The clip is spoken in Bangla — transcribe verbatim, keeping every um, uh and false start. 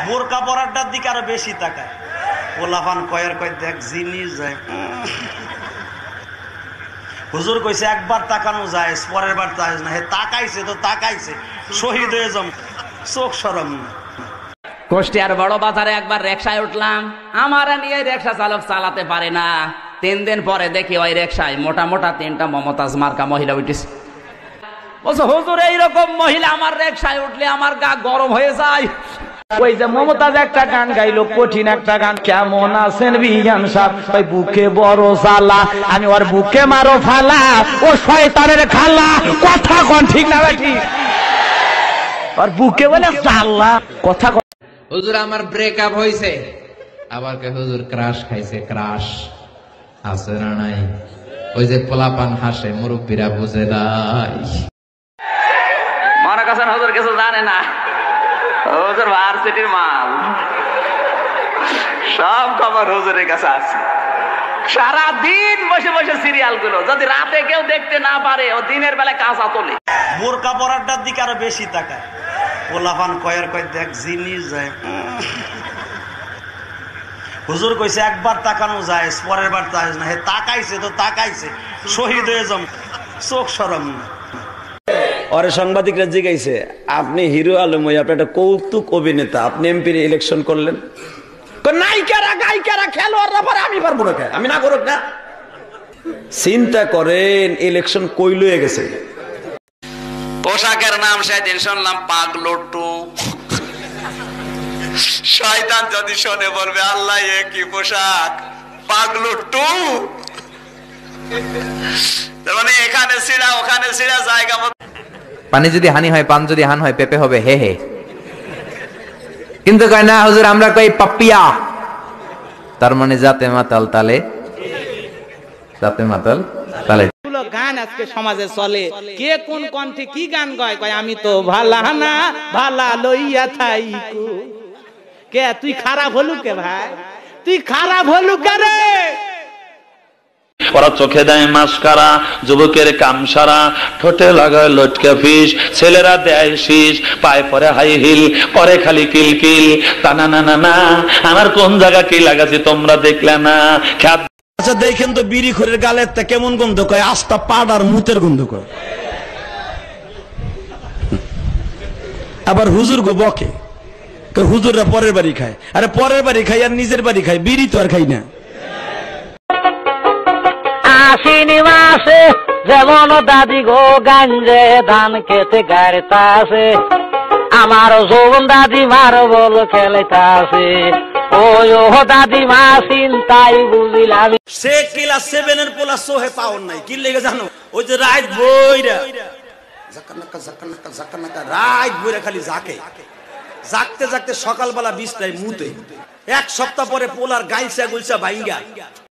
বোরকা পরাটার দিকে আরো বেশি তাকায়। পোলাপান কয়ের কয় দেখ জিনিস যায়। হুজুর কইছে একবার তাকানো যায়, পরের বার তাকাই না। হে তাকাইছে তো তাকাইছে, শহীদ হয়ে যাম, চোখ সরম না। কুষ্টিয়ার বড় বাজারে একবার রিকশায় উঠলাম, আমার নিয়ে রিকশা চালক চালাতে পারে না। তিন দিন পরে দেখি ওই রিকশায় মোটা মোটা তিনটা মমতাজ মার্কা মহিলা উঠেছে। বলছে হুজুর এইরকম মহিলা আমার রিকশায় উঠলে আমার গা গরম হয়ে যায়। ওই যে মমতাজ একটা গান গাইলো, কঠিন একটা গান, কেমন আছেন বিয়ান সাহেব, ওই বুকে বড় জ্বালা, আমি ওর বুকে মারো ফালা, ও শয়তানের খালা। কথা কোন ঠিক না ঠিক? ওর বুকে বলে জ্বালা, কথা। হুজুর আমার ব্রেকআপ হইছে, আবার কে হুজুর ক্রাশ খাইছে। ক্রাশ আছে না নাই? ওই যে পোলাপান হাসে, মুরব্বীরা বুঝে নাই। মনে করছেন হুজুর কিছু জানে না? হুজুর ভার্সিটির মাল, সব খবর হুজুরের কাছে আছে। সারা দিন বসে বসে সিরিয়াল গুলো যদি রাতে কেউ দেখতে না পারে, ও দিনের বেলা কাঁচা তোলে। বোরকা পরাটার দিকে আরো বেশি তাকায়। পোলাপান কয়ের কয় দেখ জিনিস যায়। হুজুর কইছে একবার তাকানো যায়, পরের বার তাকাই না। হে তাকাইছে তো তাকাইছে, শহীদ হয়ে যাম, চোখ সরম না। ওরে সাংবাদিকরা জিজ্ঞাসে, আপনি হিরো আলম, আপনি একটা কৌতুক অভিনেতা, আপনি এমপি ইলেকশন করলেন, নায়িকারা গায়িকারা খেলোয়াড়রা পারে, আমি পারবো না, আমি না করুক না। চিন্তা করেন ইলেকশন কই লয়ে গেছে। পোশাকের নাম সেদিন শুনলাম পাগলটু। শয়তান যদি শোনে বলবে আল্লাহ এ কি পোশাক, পাগলটু। মানে এখানে ছিড়া ওখানে ছিড়া, জায়গা মতো। পানি যদি হানি হয়, পান যদি হান হয়, পেপে হবে হে হে। কিন্তু কয় না হুজুর আমরা কই পাপিয়া, তার মানে জাতে মাতাল তালে, জাতে মাতাল তালে। গান আজকে সমাজে চলে, কে কোন কণ্ঠে কি গান গায়, কয় আমি তো ভালা না ভালা লইয়া থাইকু। কে তুই খারাপ হলু কে ভাই, তুই খারাপ হলু কে রে? ওরা চোখে দেয় মাস্কারা, যুবকের কামসারা, ঠোঁটে লাগায় লটকা ফিস, ছেলেরা দেয় শীষ, পায়ে পরে হাই হিল, করে খালি কিল কিল। টানা না না না, আমার কোন জায়গা কি লাগাছি তোমরা দেখলে না? আচ্ছা দেখেন তো বিড়ি খোরের গালের তা কেমন গন্ধ, কয় আস্তা পাট আর মুতের গন্ধ কয়। আবার হুজুর গো বকে, হুজুররা পরের বাড়ি খায়। আরে পরের বাড়ি খাই আর নিজের বাড়ি খাই, বিড়ি তো আর খাই না। আশ্বিনী মাসে যেমন দাদি গো গাঞ্জে ধান খেতে গাড়িতাছে, আমার যৌবন দাদি মার বল খেলেতাছে। ওই ও দাদি মা চিন্তাই বুঝিলাম। সে ক্লাস সেভেন এর পোলা সোহে পাওয়ার নাই, কি লেগে জানো? ওই যে রাত বইরা জাকানাকা জাকানাকা জাকানাকা রাত বইরা খালি জাকে, জাগতে জাগতে সকালবেলা বিছনায় মুতে। এক সপ্তাহ পরে পোলার গাইছা গুলছা ভাইঙ্গা